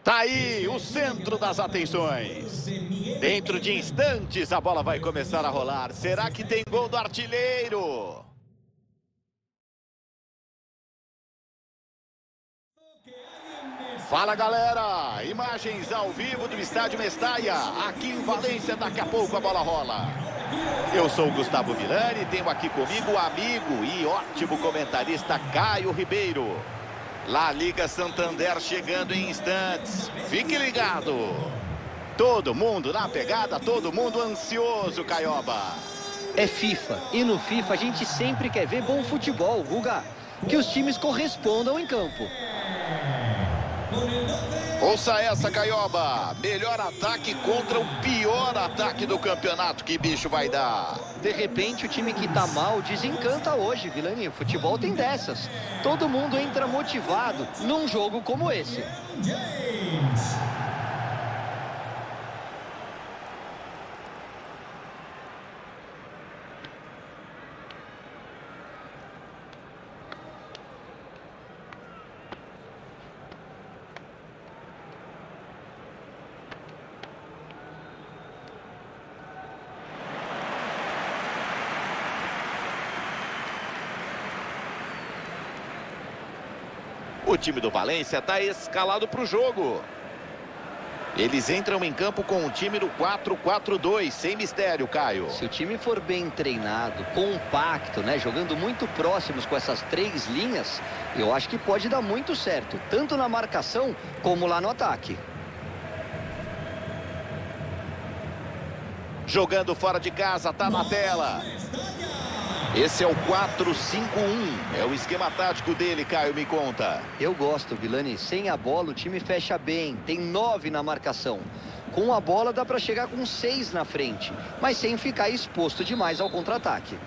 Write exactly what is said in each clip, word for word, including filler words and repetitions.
Tá aí o centro das atenções. Dentro de instantes a bola vai começar a rolar. Será que tem gol do artilheiro? Fala galera, imagens ao vivo do estádio Mestalla, aqui em Valência. Daqui a pouco a bola rola. Eu sou o Gustavo Villani, tenho aqui comigo o amigo e ótimo comentarista Caio Ribeiro. La Liga Santander chegando em instantes. Fique ligado. Todo mundo na pegada, todo mundo ansioso, Caioba. É FIFA, e no FIFA a gente sempre quer ver bom futebol, Guga. Que os times correspondam em campo. Ouça essa, Caioba. Melhor ataque contra o pior ataque do campeonato. Que bicho vai dar? De repente o time que tá mal desencanta hoje, Villani. Futebol tem dessas. Todo mundo entra motivado num jogo como esse. O time do Valência está escalado para o jogo. Eles entram em campo com um time no quatro quatro dois, sem mistério, Caio. Se o time for bem treinado, compacto, né, jogando muito próximos com essas três linhas, eu acho que pode dar muito certo, tanto na marcação como lá no ataque. Jogando fora de casa, tá na tela. Esse é o quatro cinco um, é o esquema tático dele, Caio, me conta. Eu gosto, Villani. Sem a bola o time fecha bem, tem nove na marcação. Com a bola dá para chegar com seis na frente, mas sem ficar exposto demais ao contra-ataque.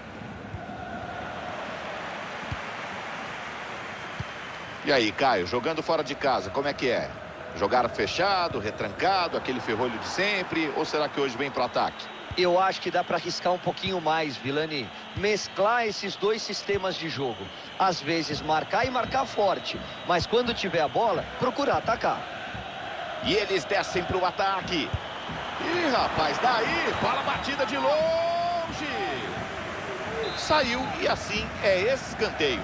E aí, Caio, jogando fora de casa, como é que é? Jogar fechado, retrancado, aquele ferrolho de sempre, ou será que hoje vem pro ataque? Eu acho que dá para arriscar um pouquinho mais, Villani. Mesclar esses dois sistemas de jogo. Às vezes marcar e marcar forte, mas quando tiver a bola, procurar atacar. E eles descem para o ataque. Ih, rapaz, daí, bola batida de longe. Saiu e assim é escanteio.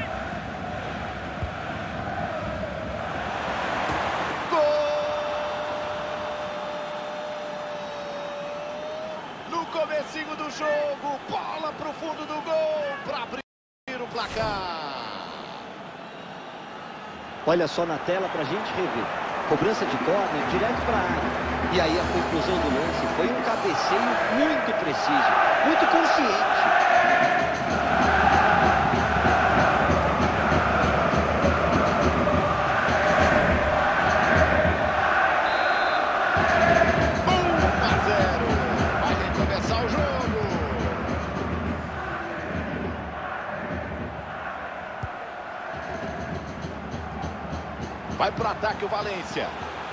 Comecinho do jogo, bola pro fundo do gol para abrir o placar. Olha só na tela pra gente rever. Cobrança de córner direto para a área. E aí a conclusão do lance foi um cabeceio muito preciso, muito consciente. Vai pro ataque o Valência.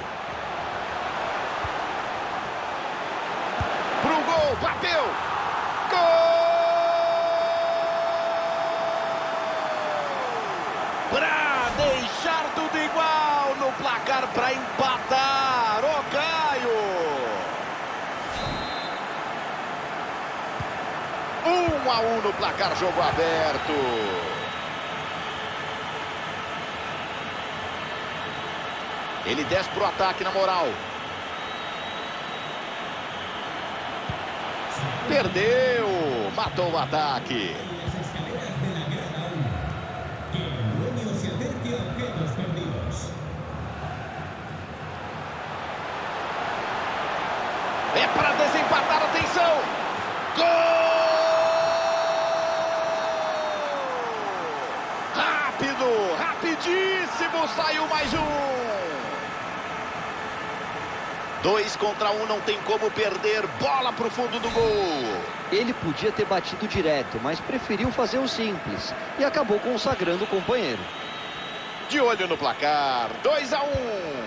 Pro gol, bateu. Gol! Pra deixar tudo igual no placar, pra empatar. Ô, Caio! Um a um no placar, jogo aberto. Ele desce pro ataque na moral. Perdeu. Matou o ataque. É para desempatar, atenção. Gol! Rápido, rapidíssimo, saiu mais um. Dois contra um, não tem como perder. Bola pro fundo do gol. Ele podia ter batido direto, mas preferiu fazer o simples. E acabou consagrando o companheiro. De olho no placar. dois a um.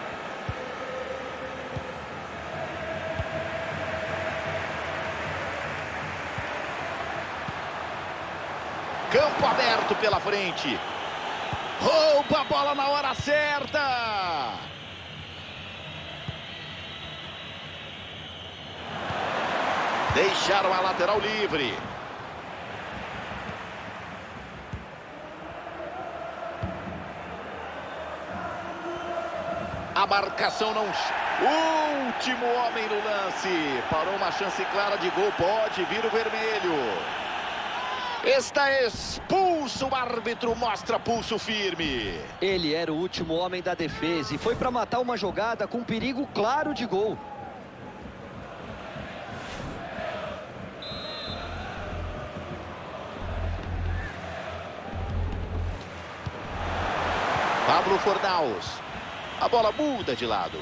Campo aberto pela frente. Rouba a bola na hora certa. Deixaram a lateral livre. A marcação não... Último homem no lance. Parou uma chance clara de gol. Pode vir o vermelho. Está expulso. O árbitro mostra pulso firme. Ele era o último homem da defesa e foi para matar uma jogada com perigo claro de gol. Pablo Fornals. A bola muda de lado.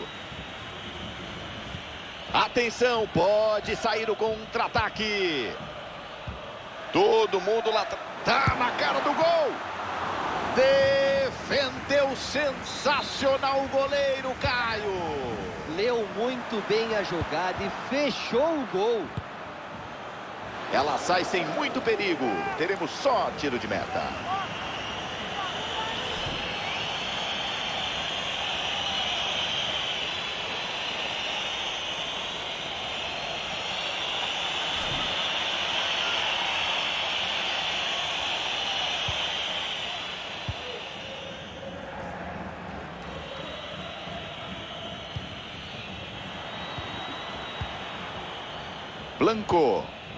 Atenção, pode sair o contra-ataque. Todo mundo lá. Tá na cara do gol. Defendeu sensacional o goleiro Caio. Leu muito bem a jogada e fechou o gol. Ela sai sem muito perigo. Teremos só tiro de meta. Blanco.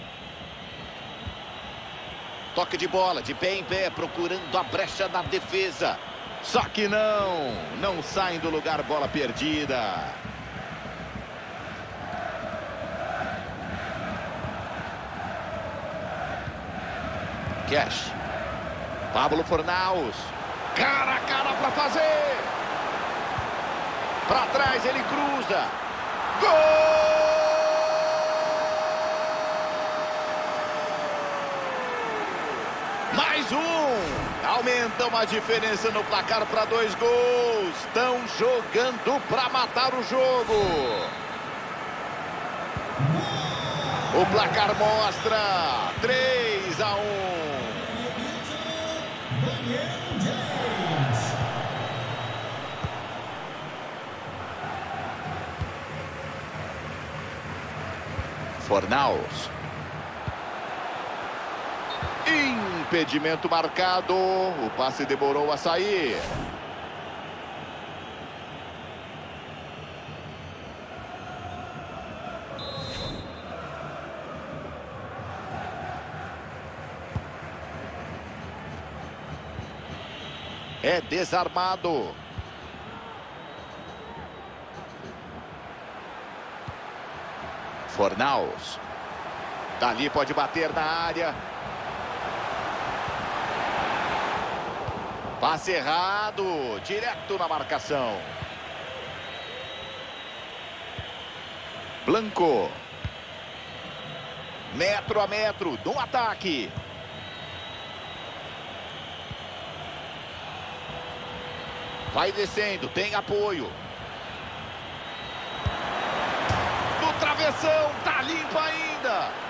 Toque de bola, de pé em pé, procurando a brecha na defesa. Só que não, não saem do lugar, bola perdida. Cash. Pablo Fornals. Cara a cara para fazer. Para trás ele cruza. Gol! Mais um. Aumentam a diferença no placar para dois gols. Estão jogando para matar o jogo. O placar mostra três a um. Fornals. Impedimento marcado. O passe demorou a sair. É desarmado. Fornals. Dali pode bater na área. Passe errado, direto na marcação. Blanco. Metro a metro, no ataque. Vai descendo, tem apoio. No travessão, tá limpo ainda.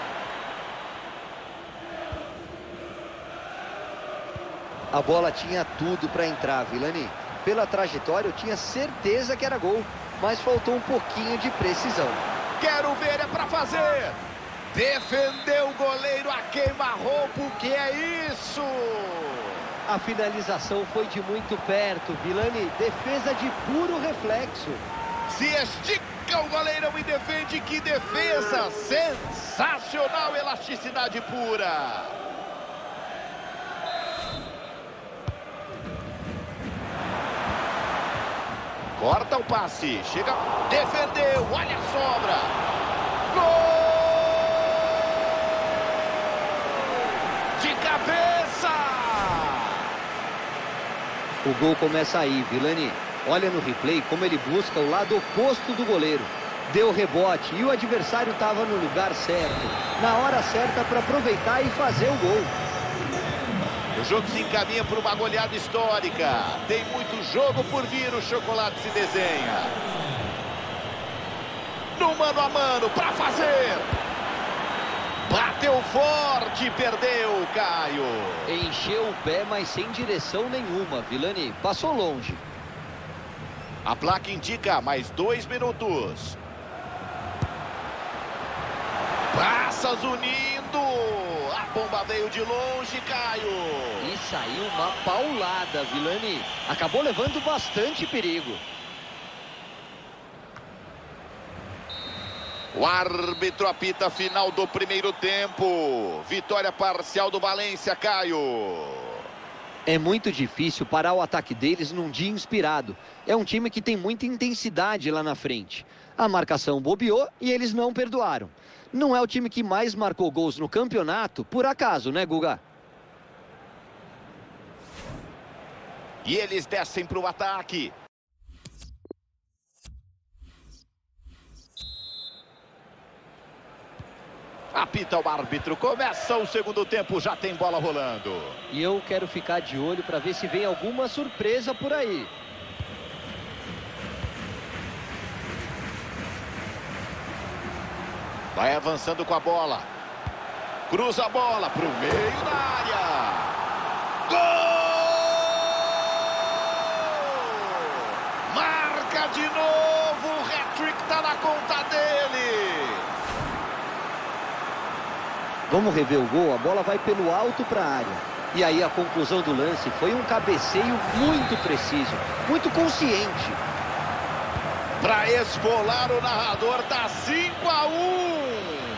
A bola tinha tudo para entrar, Vilani. Pela trajetória, eu tinha certeza que era gol, mas faltou um pouquinho de precisão. Quero ver, é para fazer. Defendeu o goleiro a queima-roupa, o que é isso? A finalização foi de muito perto, Vilani. Defesa de puro reflexo. Se estica o goleirão e defende, que defesa! Sensacional, elasticidade pura. Corta o passe, chega, defendeu, olha a sobra. Gol! De cabeça! O gol começa aí, Vilani. Olha no replay como ele busca o lado oposto do goleiro. Deu rebote e o adversário estava no lugar certo, na hora certa para aproveitar e fazer o gol. O jogo se encaminha para uma goleada histórica. Tem muito jogo por vir, o chocolate se desenha. No mano a mano, para fazer. Bateu forte, perdeu, Caio. Encheu o pé, mas sem direção nenhuma, Vilani. Passou longe. A placa indica mais dois minutos. Passa. peças unindo. A bomba veio de longe, Caio. E saiu uma paulada, Vilani. Acabou levando bastante perigo. O árbitro apita final do primeiro tempo. Vitória parcial do Valência, Caio. É muito difícil parar o ataque deles num dia inspirado. É um time que tem muita intensidade lá na frente. A marcação bobeou e eles não perdoaram. Não é o time que mais marcou gols no campeonato, por acaso, né, Guga? E eles descem para o ataque. Apita o árbitro, começa o segundo tempo, já tem bola rolando. E eu quero ficar de olho para ver se vem alguma surpresa por aí. Vai avançando com a bola. Cruza a bola para o meio da área. Gol! Marca de novo, o hat-trick está na conta dele. Vamos rever o gol, a bola vai pelo alto para a área. E aí a conclusão do lance foi um cabeceio muito preciso, muito consciente. Para esfolar o narrador, tá cinco a um.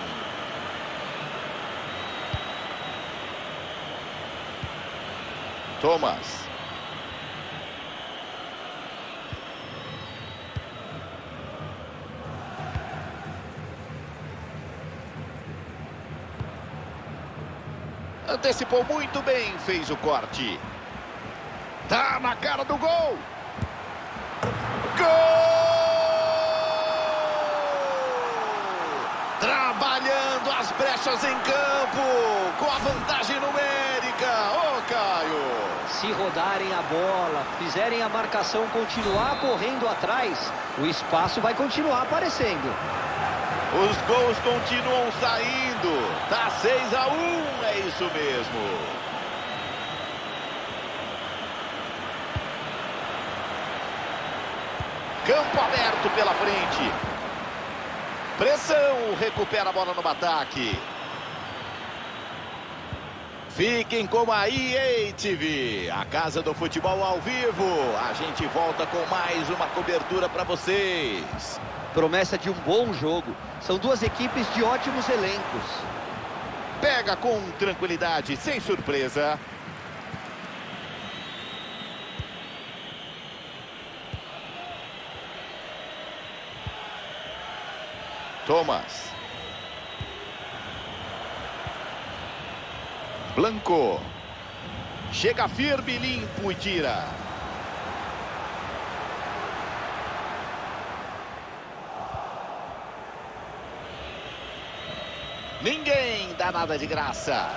Thomas. Antecipou muito bem, fez o corte. Tá na cara do gol. Gol! Trabalhando as brechas em campo, com a vantagem numérica. Ô, Caio! Se rodarem a bola, fizerem a marcação continuar correndo atrás, o espaço vai continuar aparecendo. Os gols continuam saindo. Tá seis a um, é isso mesmo. Campo aberto pela frente. Pressão, recupera a bola no ataque. Fiquem com a E A T V, a casa do futebol ao vivo. A gente volta com mais uma cobertura para vocês. Promessa de um bom jogo. São duas equipes de ótimos elencos. Pega com tranquilidade, sem surpresa. Thomas. Blanco. Chega firme, limpo e tira. Ninguém dá nada de graça.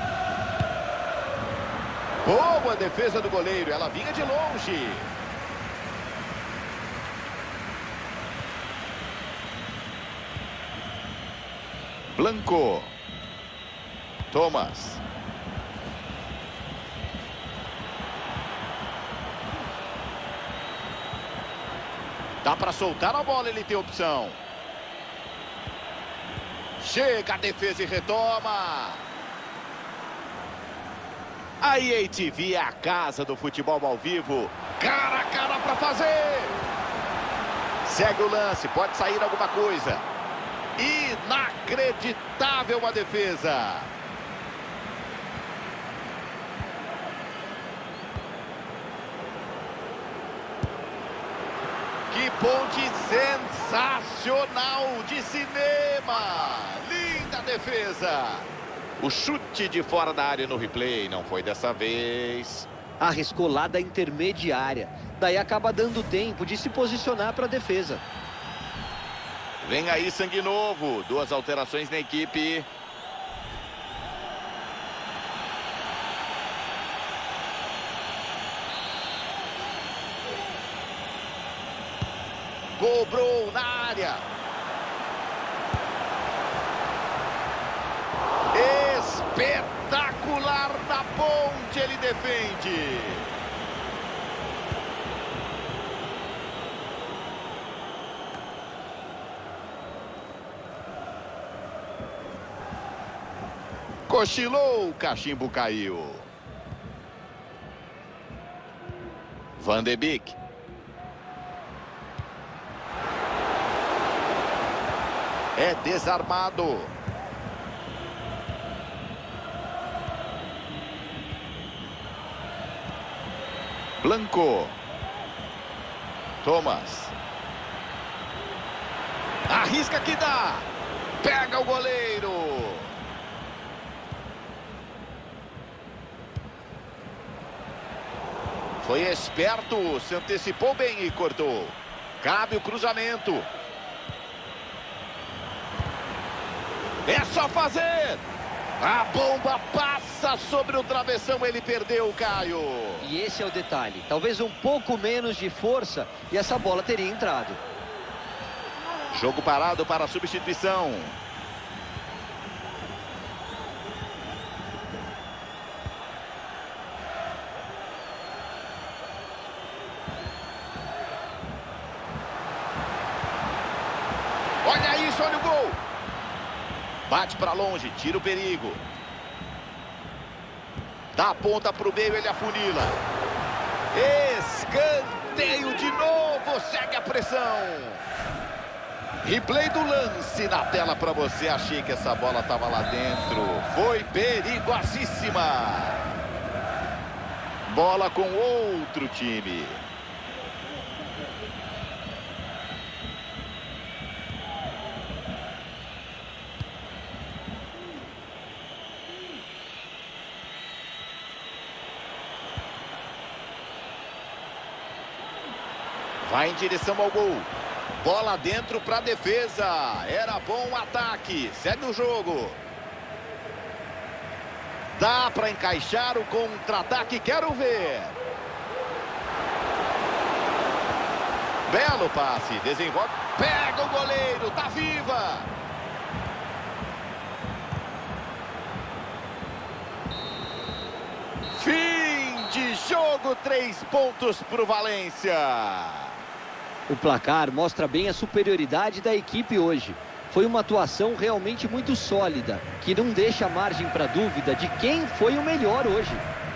Boa defesa do goleiro, ela vinha de longe. Blanco. Thomas. Dá para soltar a bola, ele tem opção. Chega a defesa e retoma. A E A T V é a casa do futebol ao vivo. Cara a cara para fazer. Segue o lance, pode sair alguma coisa. Inacreditável a defesa. Que ponte sensacional de cinema. Linda defesa. O chute de fora da área no replay não foi dessa vez. Arriscou lá da intermediária. Daí acaba dando tempo de se posicionar para a defesa. Vem aí sangue novo. Duas alterações na equipe. Cobrou na área. Espetacular na ponte, ele defende. Cochilou, o cachimbo caiu. Van de Beek. É desarmado. Blanco. Thomas. Arrisca que dá. Pega o goleiro. Foi esperto, se antecipou bem e cortou. Cabe o cruzamento. É só fazer. A bomba passa sobre o travessão, ele perdeu o Caio. E esse é o detalhe. Talvez um pouco menos de força e essa bola teria entrado. Jogo parado para a substituição. Olha isso, olha o gol. Bate para longe, tira o perigo. Dá a ponta para o meio, ele afunila. Escanteio de novo, segue a pressão. Replay do lance na tela para você. Achei que essa bola estava lá dentro. Foi perigosíssima. Bola com outro time. Vai em direção ao gol. Bola dentro para a defesa. Era bom o ataque. Segue o jogo. Dá para encaixar o contra-ataque. Quero ver. Belo passe. Desenvolve. Pega o goleiro. Tá viva. Fim de jogo. Três pontos para o Valência. O placar mostra bem a superioridade da equipe hoje. Foi uma atuação realmente muito sólida, que não deixa margem para dúvida de quem foi o melhor hoje.